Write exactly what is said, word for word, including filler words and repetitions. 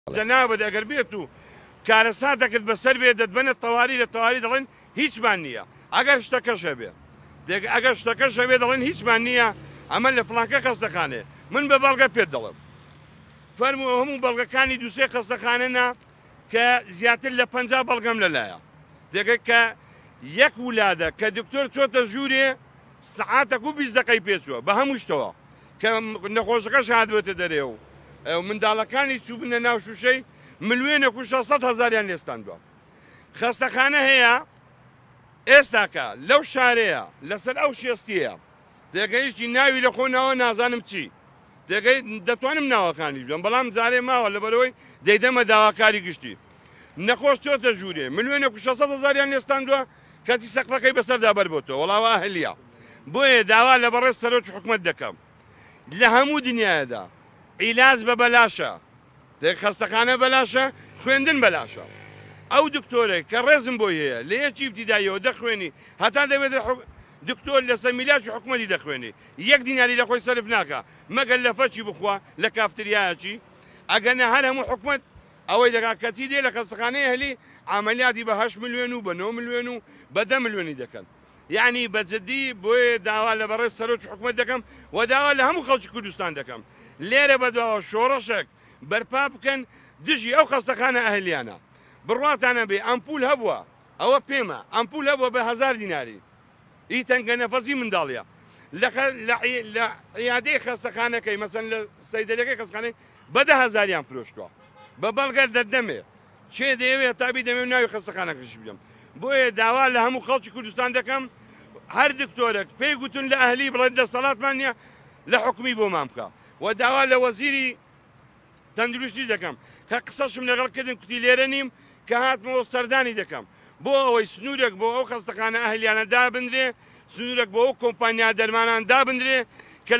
جەنابەت ئەگەر بێت و کارەساتێکت بەسەر بێ دەتبەنە تەواوی لە تەواوی دەڵێن هیچمان نییە ئەگەر شتەکەشە بێ ئەگەر شتەکەشە بێ دەڵێن هیچمان نییە ئەمە لە فڵانکە خەستەخانێ من بە بەڵگە پێت دەڵێم فەرموو هەموو بەڵگەکانی دووسێ خەستەخانەنا کە زیاتر لە پەنجا بەڵگەم لەلایە دەگەی کە یەک وولادە کە دکتۆر چۆتە ژوورێ سعاتێک و بیست دقەی پێچووە بە هەموو شتەوە کە نەخۆشەکەش هاتوێتە دەرێ و منداڵەکانی چوو بنە ناو شوشەی ملوێنێک و شەشسەد هەزاریان لێستاندووە خەستەخانە هەیە ئێستاکە لەو شارەیە لەسەر ئەو شێستیە دەگەیشتی ناوی لە خۆناوە نازانم چی دەگەی دەتوانم ناوەکانی بێم بەڵام جارێ ماوە لەبەرەوەی دەیدەمە داواکاری گشتی نەخۆش چۆتە ژوورێ ملوێنێک و شەشسەد هەزاریان لێستاندووە کەچی سەقفەکەی بەسەردا بەربۆتەوە وەڵاوە هەلیە بۆیە داوا لە بەڕێز سەرۆکی حکومەت دەکەم لە هەموو دنیادا عیلاج بە بەلاشە خەستەخانە بەلاشە خوێندن بەلاشە ئەو دکتۆرێک کە ڕێزم بۆی هەیە لە یەکی ابتیداییەوە دەخوێنی هەتا دەبێت دکتۆر لەسەر میلاکی حکومەتی دەخوێنی یەک دیناری لە خۆی سەرف ناکە مەگەر لە فەچی بخوا لە کافتریایەکی ئەگەنە هەر هەموو حکومەت ئەوەی دەکات کەچی دێ لە خەستەخانەی هەلی عملیاتی بە هەشت ملیۆن و بە نۆ ملیۆن و بە دە ملیۆنی دەکەن یعنی بەجددی بۆیە داوا لە بەڕێز سەرۆکی حکومەت دەکەم و داوا لە هەموو خەڵکی کوردستان دەکەم لێرە بەدواوە شۆڕەشێک بەرپا بکەن دژی ئەو خەستەخانە ئەهلیانە بڕواتانە بێ ئەمپول هەبووە ئەوە پێمە ئەمپول هەبووە بە هەزار دیناری ئی تەنگە نەفەسی منداڵیە لە عیادەی خەستەخانەکەی مەسەن لە سەیدەلەکەی خەستەخانەی بە دە هەزاریان فرۆشتووە بە بەڵگە دەدەمێ چێ دەیەوێت تابی دەمێ ناوی خەستەخانەکەش بێم بۆیە داوا لە هەموو خەڵکی کوردستان دەکەم هەر دکتۆرێک پێی گوتن لە ئەهلی بڵێن دەسەڵاتمان نییە لە حکومی بۆمان بکە و داوا لە وەزیری تەندروستی دەکەم کە قسەشم لەگەڵ کردن کوتی لێرە نیم کە هاتمەوە سەردانی دەکەم بۆ ئەوەی سنوورێک بۆ ئەو خەستەخانە ئەهلیانە دابدرێ سنوورێک بۆ ئەو کۆمپانیا دەرمانان دابدرێ